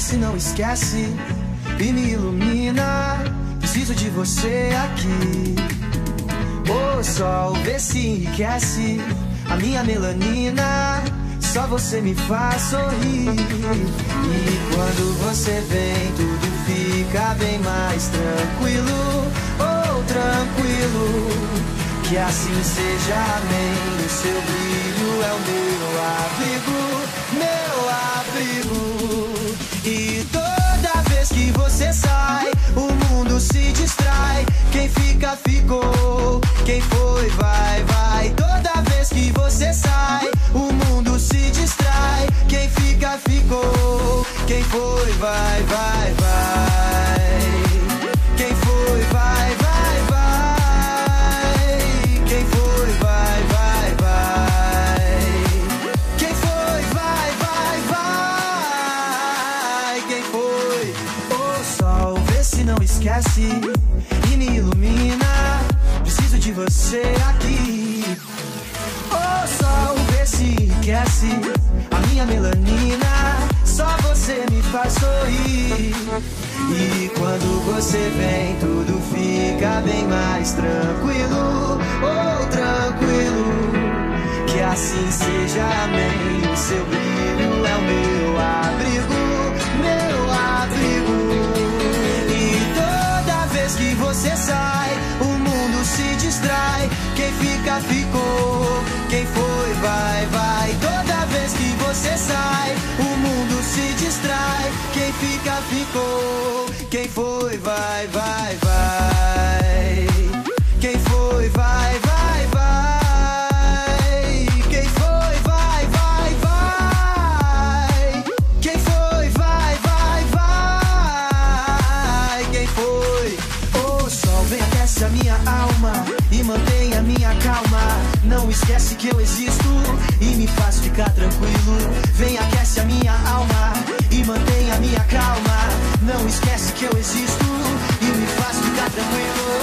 se não esquece e me ilumina. Preciso de você aqui. O sol vê se enriquece a minha melanina. Só você me faz sorrir. E quando você vem, tudo fica bem mais tranquilo. Oh, tranquilo. Que assim seja, amém. O seu brilho é o meu abrigo. E toda vez que você sai, o mundo se distrai. Quem fica, ficou. Quem foi, vai, vai. Toda vez que você sai, o mundo se distrai. Quem fica, ficou. Quem foi, vai, vai, vai. Quem foi, vai, vai, vai. Quem foi, vai, vai, vai. Quem foi, vai, vai, vai. Quem foi? O sol vê se não esquece e me ilumina. Preciso de você aqui. O sol vê se enriquece a minha melanina. Só você me faz sorrir. E quando você vem, tudo fica bem mais tranquilo. Oh, tranquilo. Que assim seja, amém. O seu brilho é o meu abrigo. Meu abrigo. E toda vez que você sai, o mundo se distrai. Quem fica, ficou. Quem foi, vai, vai. Toda vez que você sai, o mundo se distrai. Quem fica, ficou. Quem foi, vai, vai, vai. Quem foi, vai, vai, vai. Quem foi, vai, vai, vai. Quem foi, vai, vai, vai. Quem foi? O sol vem, aquece a minha alma e mantém a minha calma. Não esquece que eu existo e me faz ficar tranquilo. Vem, aquece a minha alma e mantém a minha calma. Não esquece que eu existo e me faz ficar tranquilo.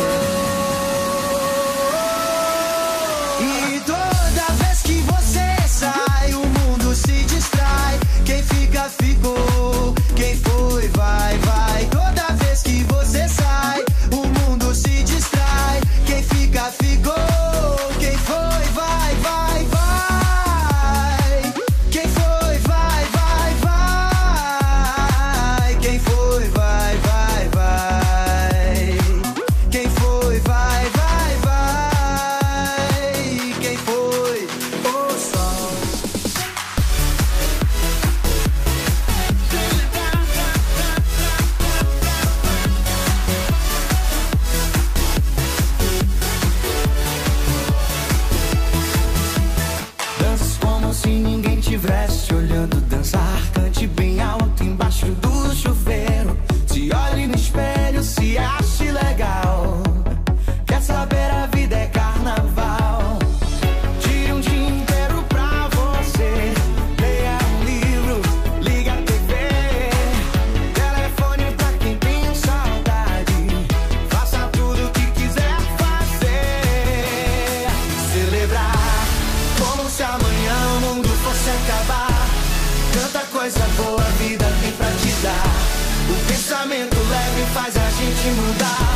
E toda vez que você sai, o mundo se distrai. Quem fica, ficou. Quem foi, vai, vai. Toda vez que você sai, o mundo se distrai. Quem fica, ficou. Quem foi, vai, vai, vai. Quem foi, vai, vai, vai. Quem foi, vai, vai, vai. Quem foi, vai, vai, vai. Quem foi? O sol. Dança como se ninguém tivesse olhando dançar. Cante bem alto embaixo do chuveiro. Se olhe no espelho, se ache legal. Quer saber, a vida é carnaval. Tire um dia inteiro pra você. Leia um livro, liga a TV. Telefone pra quem tem saudade. Faça tudo o que quiser fazer. Celebrar como se amanhã o mundo fosse acabar. Tanta coisa boa a vida tem pra te dar. O pensamento leve faz a gente mudar.